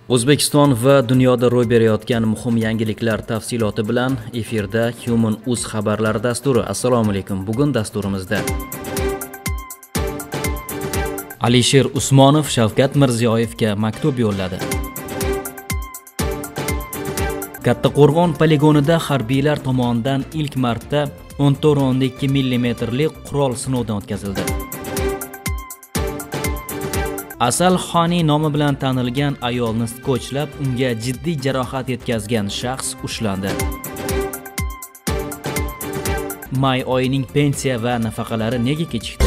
O'zbekiston va dunyoda ro'y berayotgan muhim yangiliklar tafsiloti bilan efirda Human Uz xabarlari dasturi. Assalomu alaykum. Bugun dasturimizda Alisher Usmonov Shavkat Mirziyoyevga maktub yo'lladi. Kattaqo'rg'on poligonida harbiylar tomonidan ilk marta 14.2 mm qurol sinovdan o'tkazildi. Asal Xoni nomi bilan tanilgan ayolni skotchlab, unga jiddiy jarohat yetkazgan shaxs ushlandi. May oyining pensiya va nafaqalari nega kechikdi?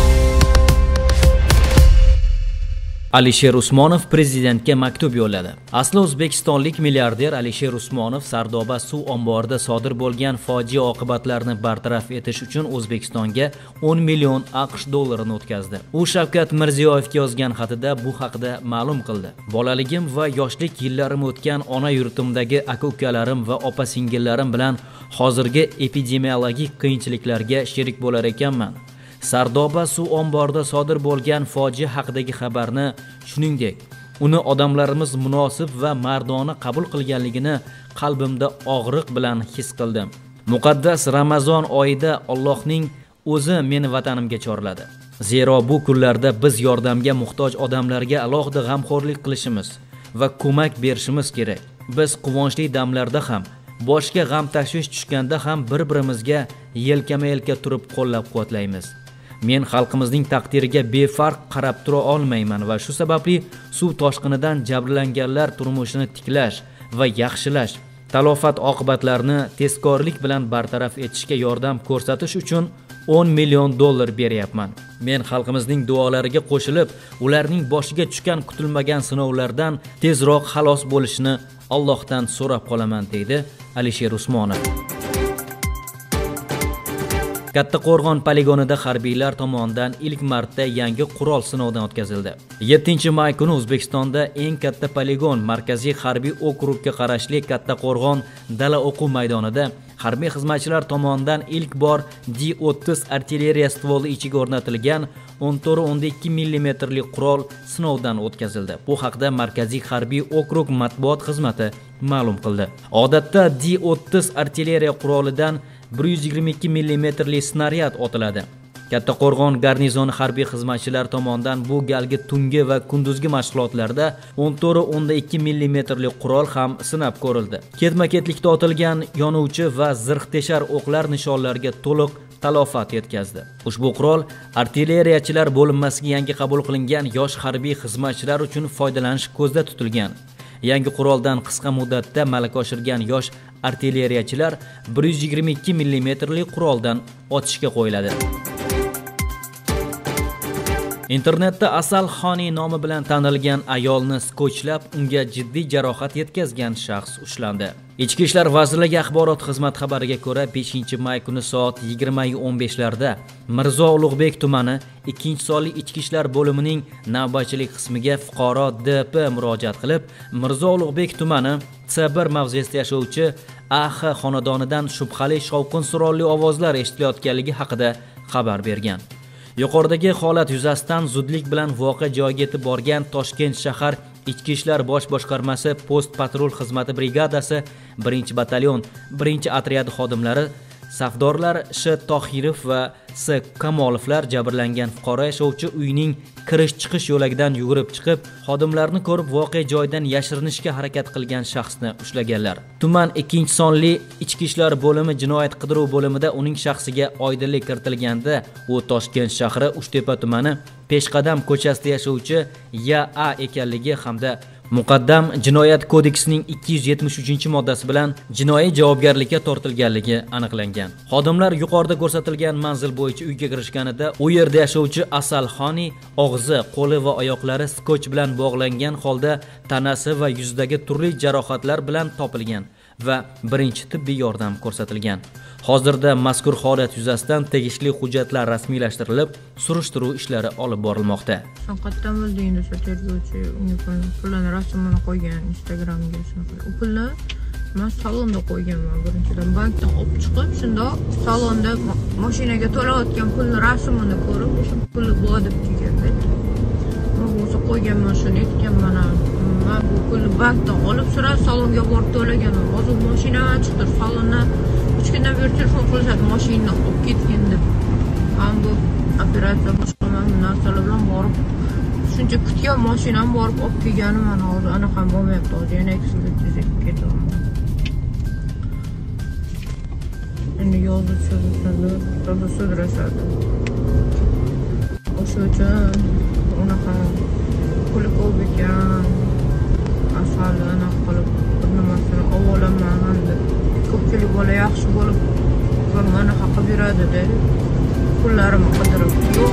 Alisher Usmonov prezidentga maktub yo'lladi. Asli o'zbekistonlik milliarder Alisher Usmonov Sardoba suv omborida sodir bo'lgan fojia oqibatlarini bartaraf etish uchun O'zbekistonga 10 million AQSh dollarini o'tkazdi. U Shavkat Mirziyoyevga yozgan xatida bu haqida ma'lum qildi. Bolaligim va yoshlik yillarim o'tgan ona yurtimdagi aka-ukalarim va opa-singillarim bilan hozirgi epidemiologik qiyinchiliklarga sherik bo'lar ekanman. Sardoba suv omborida sodir bo'lgan fojia haqidagi xabarni, shuningdek, uni odamlarimiz munosib va mardona qabul qilganligini qalbimda og'riq bilan his qildim. Muqaddas Ramazon oyida Allohning o'zi meni vatanimga chorladi. Zero bu kunlarda biz yordamga muhtoj odamlarga alohida g'amxo'rlik qilishimiz va ko'mak berishimiz kerak. Biz quvonchli damlarda ham, boshga g'am tashvish tushganda ham bir-birimizga yelkama-yelka turib qo'llab-quvvatlaymiz. Men xalqimizning taqdiriga befarq qarab tura olmayman va shu sababli suv toshqinidan jabrlanganlar turmushini tiklash va yaxshilash, talofat oqibatlarini tezkorlik bilan bartaraf etishga yordam ko'rsatish uchun 10 million dollar beryapman. Men xalqimizning duolariga qo'shilib, ularning boshiga tushgan kutilmagan sinovlardan tezroq xalos bo'lishini Allohdan so'rab qolaman, deydi Alisher Usmonov. Kattaqo'rg'on poligonida harbiylar tomonidan ilk marta yangi qurol sinovdan o'tkazildi. 7-may kuni O'zbekistonda eng katta poligon Markaziy harbiy okrugga qarashli Kattaqo'rg'on dala o'quv maydonida harbiy xizmatchilar tomonidan ilk bor D-30 artilleriya stvoli ichiga o'rnatilgan 14.2 mm qurol sinovdan o'tkazildi. Bu haqda Markaziy harbiy okrug matbuot xizmati ma'lum qildi. Odatda D-30 artilleriya qurolidan 122 mm snaryad otiladi. Kattaqo'rg'on garnizoni harbiy xizmatchilar tomonidan bu galgi tungi va kunduzgi mashg'ulotlarda 14.2 mm qurol ham sinab ko'rildi. Ketma-ketlikda otilgan yonuvchi va zirhteshar o'qlar nishonlarga to'liq talofat yetkazdi. Ushbu qurol artilleriyachilar bo'linmasiga yangi qabul qilingan yosh harbiy xizmatchilar uchun foydalanish ko'zda tutilgan. Yangi quroldan qisqa muddatda malaka oshirgan yosh artilleriyachilar 122 mm quroldan otishga qo'yiladi. Internetda Asal Xoni nomi bilan tanilgan ayolni skotchlab, unga jiddiy jarohat yetkazgan shaxs ushlandi. Ichki ishlar vazirligi axborot xizmati xabariga ko'ra, 5-may kuni soat 20:15larda Mirzo Ulug'bek tumani 2-sonli ichki ishlar bo'limining navbatchilik qismiga fuqaro DP murojaat qilib, Mirzo Ulug'bek tumani C1 mavzesida yashovchi AX xonadonidan shubhali shovqin surolli ovozlar eshitilayotganligi haqida xabar bergan. Yuqoridagi holat yuzasidan zudlik bilan voqea joyiga yetib borgan Toshkent shahar Ichki ishlar bosh boshqarmasi post patrul xizmati brigadasi 1-batalyon 1-otryadi xodimlari Safdorlar Sh. Tohirov va S. Kamolovlar jabrlangan fuqaro yashovchi uyning kirish-chiqish yo'lagidan yugurib chiqib, xodimlarni ko'rib voqea joyidan yashirinishga harakat qilgan shaxsni ushlaganlar. Tuman 2-sonli ichki ishlar bo'limi jinoyat qidiruv bo'limida uning shaxsiga oydinlik kiritilganda, u Toshkent shahri Uchtepa tumani Peshqadam ko'chasida yashovchi Y.A. ekanligi hamda Muqaddam Jinoyat kodeksining 273-moddasi bilan jinoiy javobgarlikka tortilganligi aniqlangan. Xodimlar yuqorida ko'rsatilgan manzil bo'yicha uyga kirishganida, u yerda yashovchi Asal Xoni og'zi, qo'li va oyoqlari skotch bilan bog'langan holda tanasi va yuzidagi turli jarohatlar bilan topilgan va birinchi tibbiy yordam ko'rsatilgan. Hozirda mazkur holat yuzasidan tegishli hujjatlar rasmiylashtirilib, surishtiruv ishlari olib borilmoqda. Qanqatdan bo'lding desa tergovchi unga pullarni rasmini qo'ygan Instagramga shunaqa. U pulni men salonda qo'yganman birinchidan. Bankdan olib chiqib, shunda salonda mashinaga to'layotgan pulni rasmini ko'rib, o'sha pulni bu deb kelgan. Men o'zi qo'yganman, shuni aytganman. Men bu pulni bankdan olib sira salonga borib to'laganman. Hozir mashina chiqdi, salondan 3 kundan beri telefon qilishadi, mashinani olib ketgin deb. Men bu operatsiya boshqa narsalar bilan borib shuncha kutgan mashinam borib olib kelganman. Hozir ana ham bo'lmayapti. Hozir yana ekspertizaga ketaman. Endi yozda sudrashadi. O'sha uchun unaqa puli ko'p ekan. Asali anaqa qilib bir nimasini ovolaman deb. Ko'pchilik bola yaxshi bo'lib bir mana haqqa beradi-da. Pullarimni qidirib yo'q.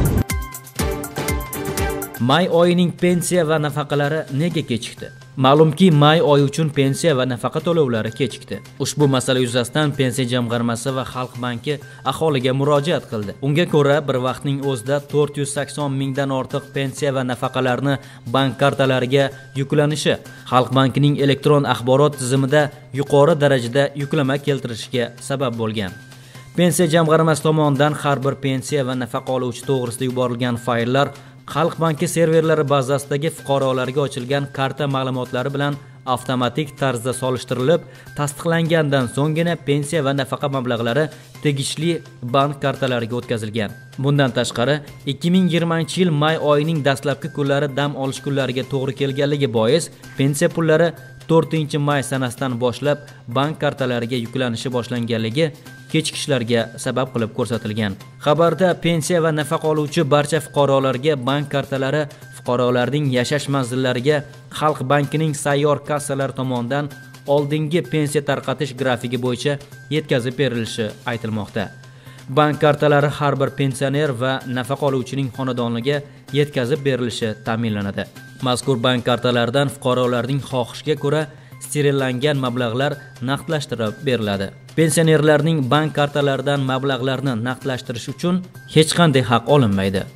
May oyining pensiya va nafaqalari nega kechikdi? Ma'lumki, may oyi uchun pensiya va nafaqa to'lovlari kechikdi. Ushbu masala yuzasidan Pensiya jamg'armasi va Xalq banki aholiga murojaat qildi. Unga ko'ra, bir vaqtning o'zida 480 mingdan ortiq pensiya va nafaqalarni bank kartalariga yuklanishi Xalq bankining elektron axborot tizimida yuqori darajada yuklama keltirishiga sabab bo'lgan. Pensiya jamg'armasi tomonidan har bir pensiya va nafaqa oluvchi to'g'risida yuborilgan fayllar Xalq banki serverlari bazasidagi fuqarolarga ochilgan karta ma'lumotlari bilan avtomatik tarzda solishtirilib, tasdiqlangandan so'nggina pensiya va nafaqa mablag'lari tegishli bank kartalariga o'tkazilgan. Bundan tashqari, 2020-yil may oyining dastlabki kunlari dam olish kunlariga to'g'ri kelganligi bois, pensiya pullari 4-may sanasidan boshlab bank kartalariga yuklanishi boshlanganligi kechikishlarga sabab qilib ko'rsatilgan. Xabarda pensiya va nafaqa oluvchi barcha fuqarolarga bank kartalari fuqarolarning yashash manzillariga Xalq bankining sayyor kassalari tomonidan oldingi pensiya tarqatish grafiki bo'yicha yetkazib berilishi aytilmoqda. Bank kartalari har bir pensioner va nafaqa oluvchining xonadoniga yetkazib berilishi ta'minlanadi. Mazkur bank kartalaridan fuqarolarning xohishiga ko'ra sterillangan mablag'lar naqdlashtirib beriladi. Pensionerlarning bank kartalaridan mablag'larni naqdlashtirish uchun hech qanday haq olinmaydi.